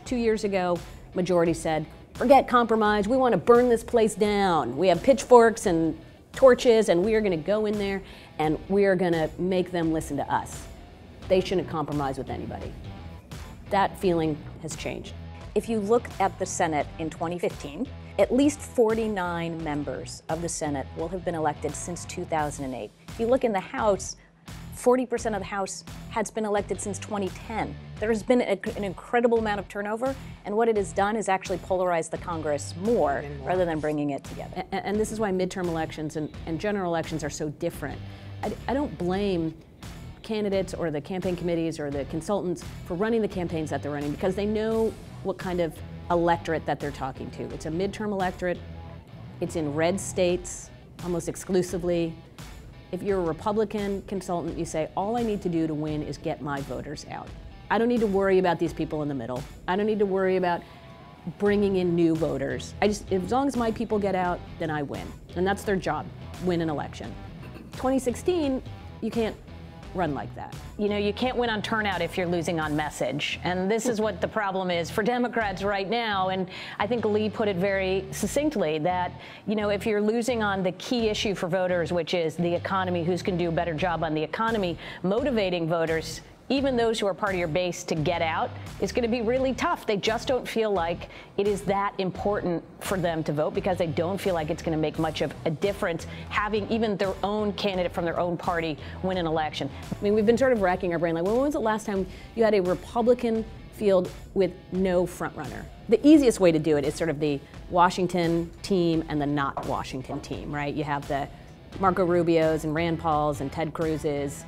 2 years ago, majority said, forget compromise, we want to burn this place down. We have pitchforks and torches, and we are going to go in there and we are going to make them listen to us. They shouldn't compromise with anybody. That feeling has changed. If you look at the Senate in 2015, at least 49 members of the Senate will have been elected since 2008. If you look in the House, 40% of the House has been elected since 2010. There has been an incredible amount of turnover, and what it has done is actually polarize the Congress more rather than bringing it together. And this is why midterm elections and general elections are so different. I don't blame candidates or the campaign committees or the consultants for running the campaigns that they're running, because they know what kind of electorate that they're talking to. It's a midterm electorate. It's in red states almost exclusively. If you're a Republican consultant, you say, all I need to do to win is get my voters out. I don't need to worry about these people in the middle. I don't need to worry about bringing in new voters. As long as my people get out, then I win. And that's their job, win an election. 2016, you can't run like that. You know, you can't win on turnout if you're losing on message. And this is what the problem is for Democrats right now. And I think Lee put it very succinctly that, you know, if you're losing on the key issue for voters, which is the economy, who's going to do a better job on the economy, motivating voters, even those who are part of your base, to get out is going to be really tough. They just don't feel like it is that important for them to vote, because they don't feel like it's going to make much of a difference having even their own candidate from their own party win an election. I mean, we've been sort of racking our brain, like, when was the last time you had a Republican field with no front runner? The easiest way to do it is sort of the Washington team and the not Washington team, right? You have the Marco Rubios and Rand Pauls and Ted Cruz's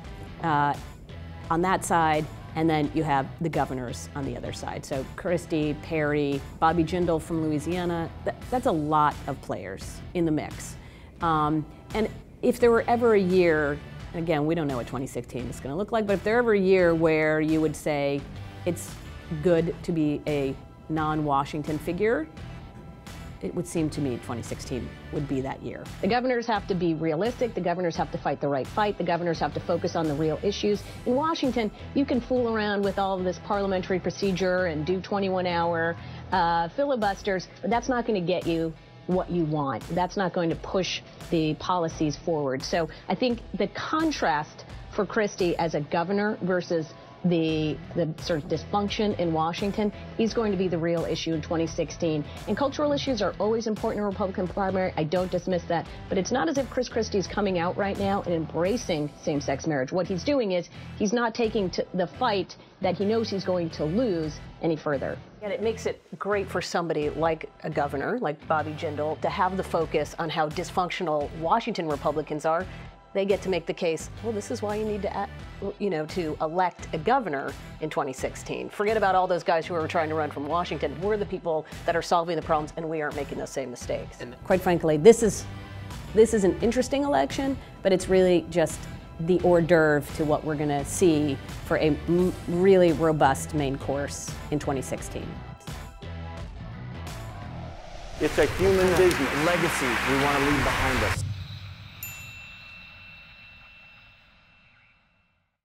on that side, and then you have the governors on the other side. So Christie, Perry, Bobby Jindal from Louisiana, that's a lot of players in the mix. And if there were ever a year, again, we don't know what 2016 is going to look like, but if there ever a year where you would say it's good to be a non-Washington figure, it would seem to me 2016 would be that year. The governors have to be realistic. The governors have to fight the right fight. The governors have to focus on the real issues. In Washington, you can fool around with all of this parliamentary procedure and do 21-hour filibusters, but that's not going to get you what you want. That's not going to push the policies forward. So I think the contrast for Christie as a governor versus the sort of dysfunction in Washington is going to be the real issue in 2016. And cultural issues are always important in a Republican primary. I don't dismiss that. But it's not as if Chris Christie is coming out right now and embracing same-sex marriage. What he's doing is he's not taking the fight that he knows he's going to lose any further. And it makes it great for somebody like a governor, like Bobby Jindal, to have the focus on how dysfunctional Washington Republicans are. They get to make the case, well, this is why you need to, to elect a governor in 2016. Forget about all those guys who are trying to run from Washington. We're the people that are solving the problems, and we aren't making those same mistakes. And quite frankly, this is an interesting election, but it's really just the hors d'oeuvre to what we're going to see for a really robust main course in 2016. It's a human business. Legacy we want to leave behind us.